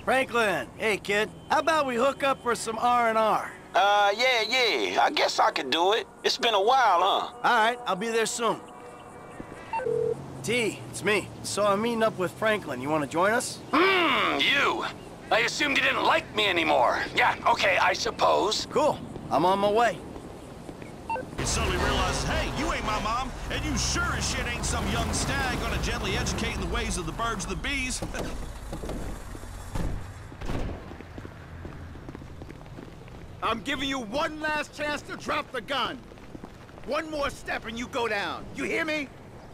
Franklin, hey kid, how about we hook up for some R&R? Yeah, I guess I could do it. It's been a while, huh? Alright, I'll be there soon. T, it's me. So I'm meeting up with Franklin. You want to join us? You! I assumed you didn't like me anymore. Yeah, okay, I suppose. Cool. I'm on my way. You suddenly realize, hey, you ain't my mom, and you sure as shit ain't some young stag gonna gently educate in the ways of the birds and the bees. I'm giving you one last chance to drop the gun. One more step and you go down. You hear me?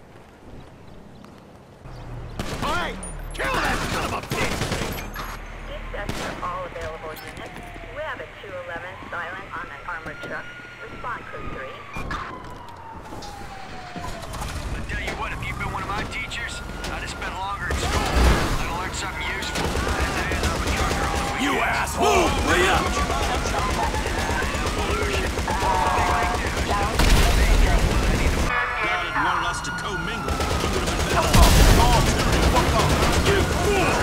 All right, kill that son of a bitch! Dispatch for all available units. We have a 211 silent on an armored truck. Respond code 3. I tell you what, if you've been one of my teachers, I'd have spent longer in school. I'd have learned something useful. As it is, I'm a trucker on the weekends. You asshole! Hurry up! God had wanted us to commingle. He would have been better. You fool!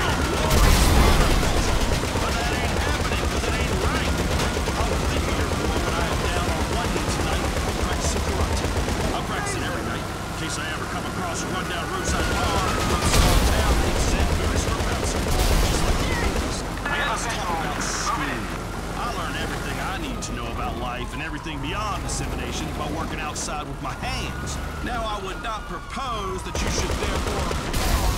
But that ain't happening, because it ain't right. I was thinking you're but I am down on one knee tonight. Practicing karate. I'm practicing every night, in case I ever come across a rundown roadside bar or some small town that needs St. Louis roadhouse. Just like the movies. Let's talk about school. I learn everything I need to know about life and everything beyond dissemination by working outside with my hands. Now, I would not propose that you should therefore...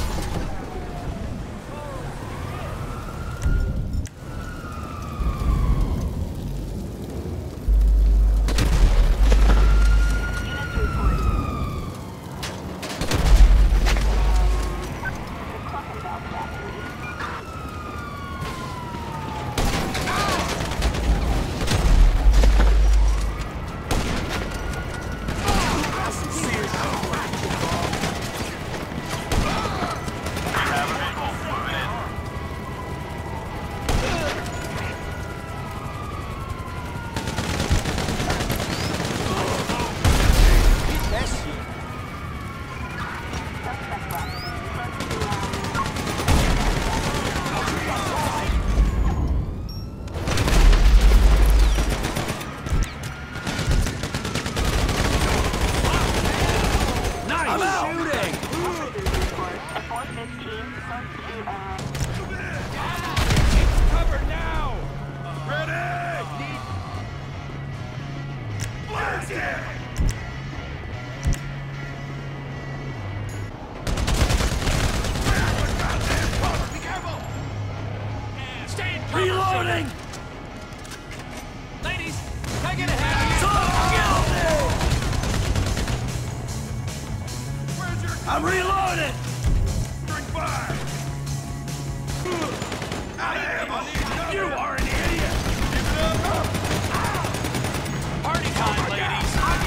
Reloading! Ladies, take it ahead! I'm reloading! Bring fire! You are an idiot! Party time, ladies!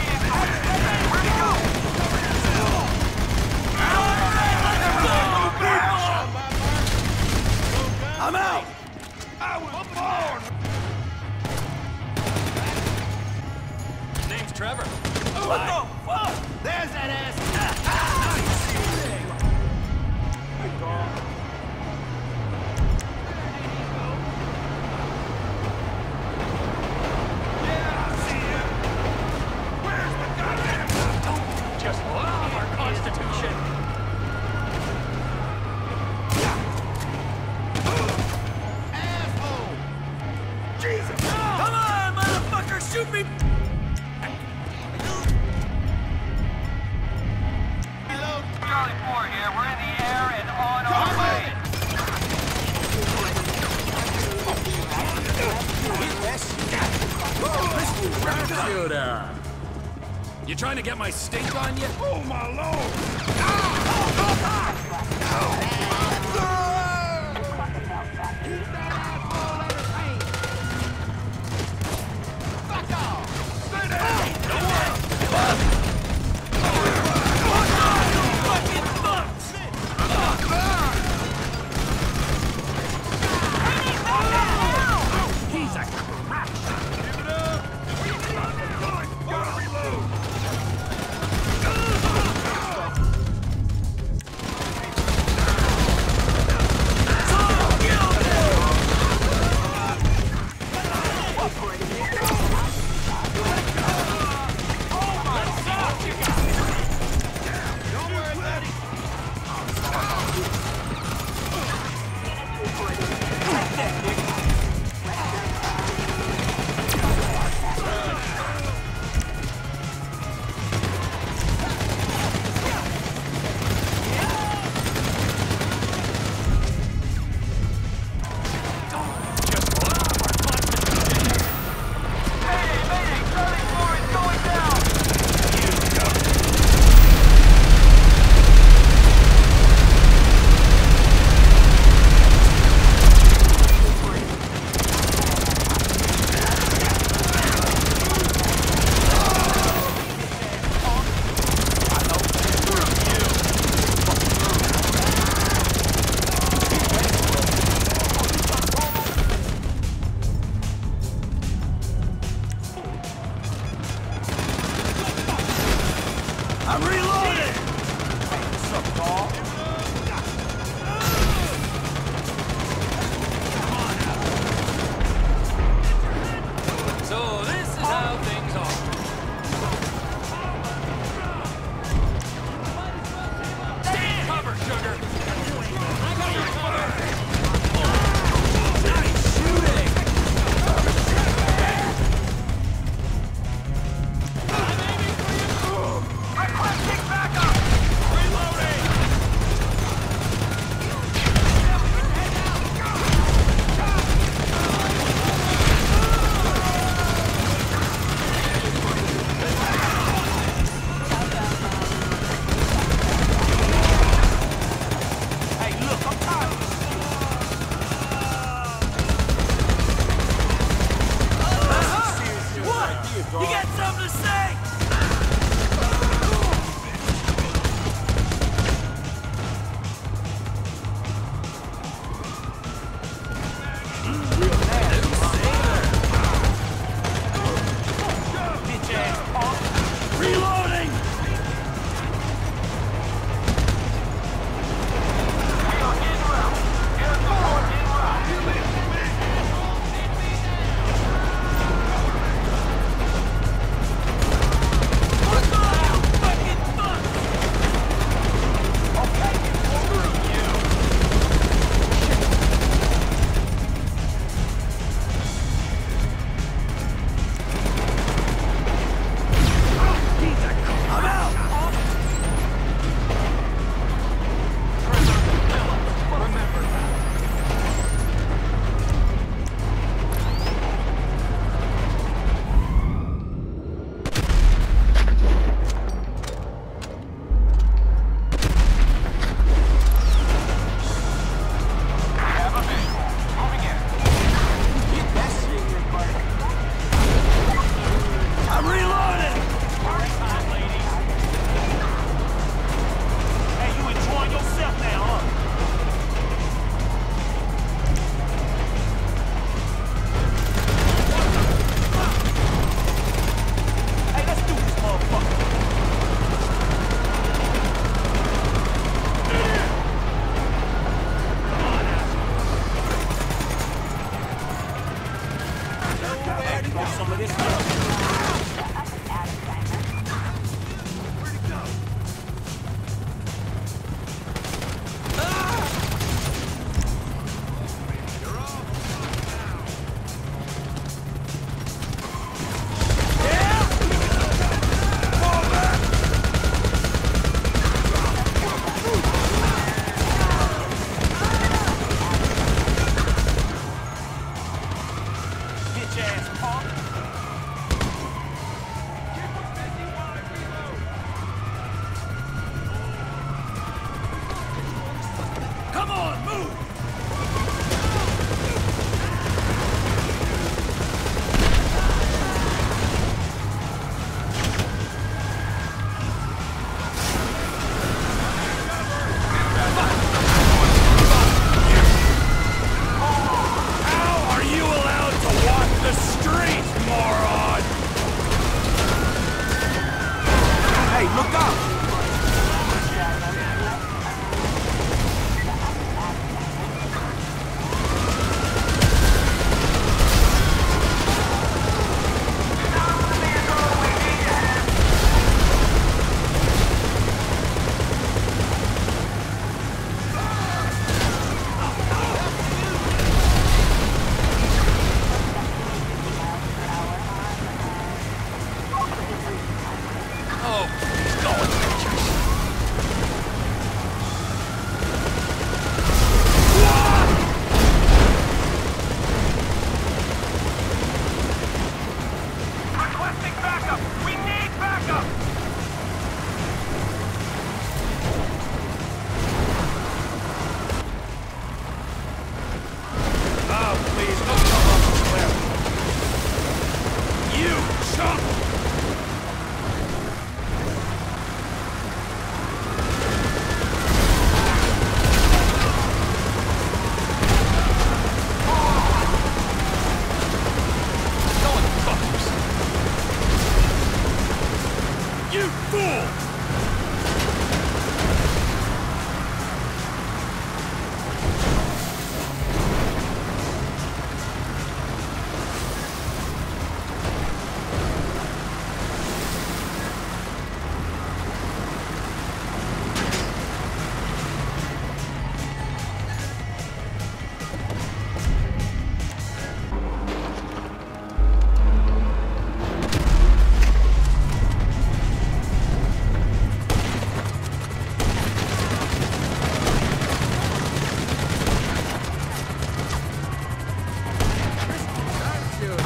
I'm out! I was born! Name's Trevor. What the fuck? There's that ass! Just love our Constitution. Asshole! Jesus! Come on, motherfucker! Shoot me! Charlie 4 here. We're in the air and on our way. Shooter! You trying to get my stink on you? Oh, my lord!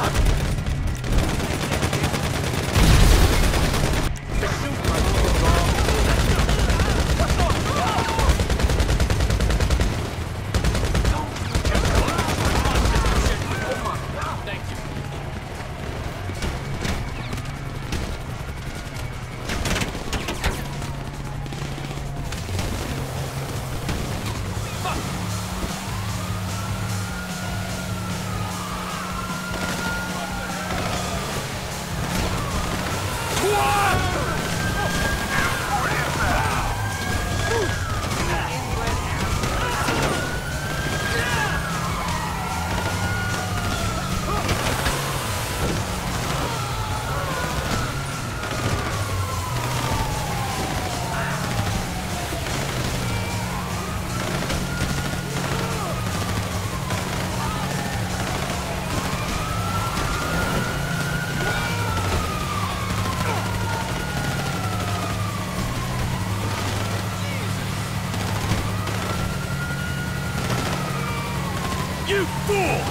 You fool!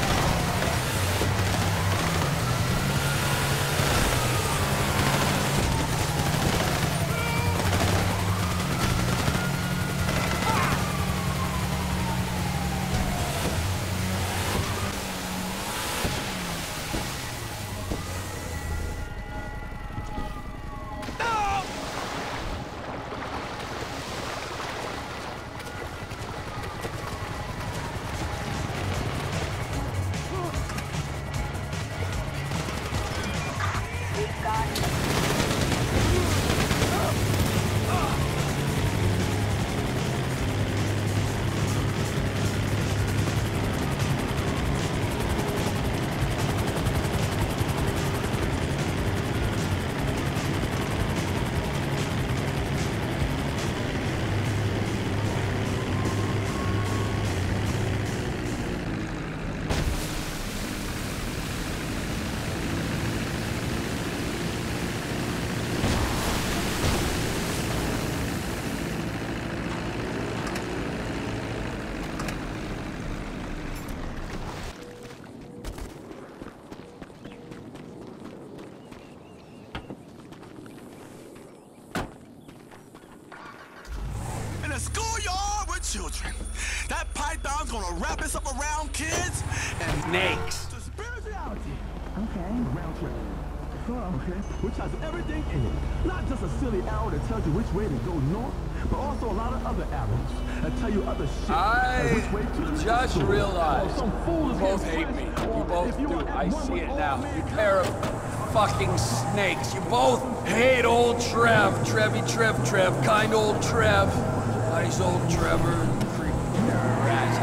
Schoolyard with children. That python's gonna wrap us up around kids and Snakes. to spirituality. Okay. Round trip. Cool. Okay. Which has everything in it. Not just a silly arrow that tells you which way to go north, but also a lot of other arrows that tell you other shit. I which way to just the realized some fool you is both getting hate me. smashed, You or both if you do. are at I one see with it old now. man You pair of fucking snakes. You both hate old Trev. Trev. Kind old Trev. Nice old Trevor. Creepy ratchet.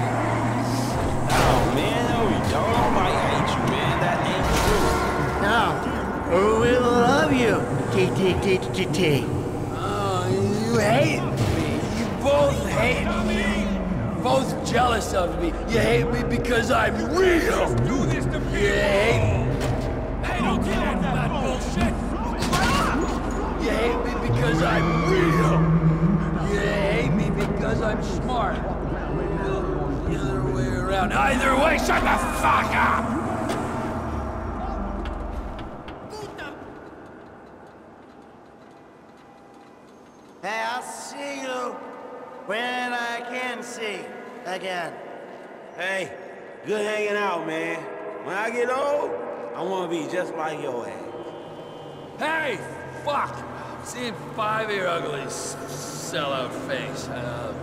Oh man, no you don't. Nobody hate you, man. That ain't true. No, we love you. T. Oh, you hate me. You both hate me. Both jealous of me. You hate me because I'm real. Do this to me. You hate me. Hey, don't get into that bullshit. You hate me because I'm real. You hate me because I'm smart. The other way around. Either way, shut the fuck up! Hey, I'll see you when I can see again. Hey, good hanging out, man. When I get old, I want to be just like your ass. Hey, fuck! Seeing 5 of your ugly sellout face.